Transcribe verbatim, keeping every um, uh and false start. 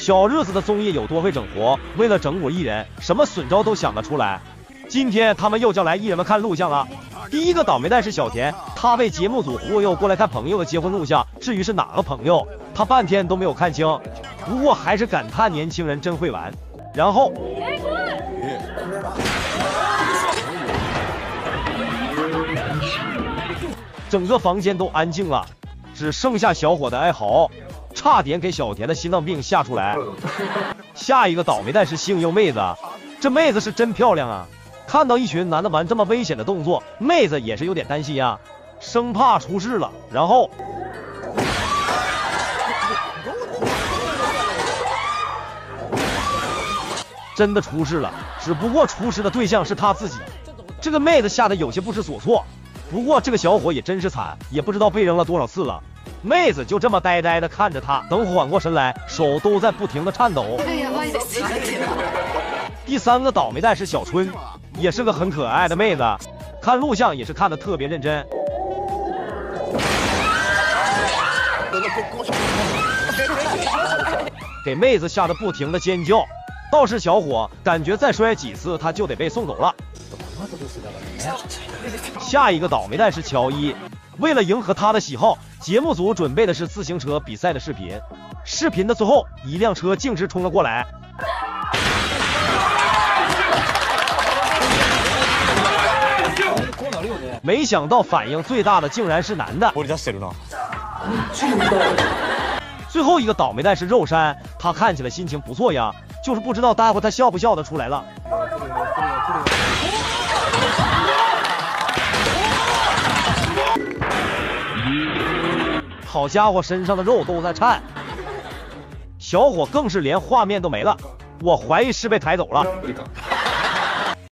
小日子的综艺有多会整活，为了整蛊艺人，什么损招都想得出来。今天他们又叫来艺人们看录像了。第一个倒霉蛋是小田，他被节目组忽悠过来看朋友的结婚录像，至于是哪个朋友，他半天都没有看清。不过还是感叹年轻人真会玩。然后，整个房间都安静了，只剩下小伙的哀嚎，差点给小田的心脏病吓出来。下一个倒霉蛋是幸佑妹子，这妹子是真漂亮啊！看到一群男的玩这么危险的动作，妹子也是有点担心呀，生怕出事了。然后，真的出事了，只不过出事的对象是他自己。这个妹子吓得有些不知所措。不过这个小伙也真是惨，也不知道被扔了多少次了。妹子就这么呆呆的看着他，等缓过神来，手都在不停的颤抖。第三个倒霉蛋是小春，也是个很可爱的妹子，看录像也是看得特别认真。给妹子吓得不停的尖叫。倒是小伙感觉再摔几次他就得被送走了。下一个倒霉蛋是乔伊，为了迎合他的喜好，节目组准备的是自行车比赛的视频。视频的最后，一辆车径直冲了过来，没想到反应最大的竟然是男的。最后一个倒霉蛋是肉山，他看起来心情不错呀，就是不知道待会他笑不笑得出来了。好家伙，身上的肉都在颤，小伙更是连画面都没了，我怀疑是被抬走了。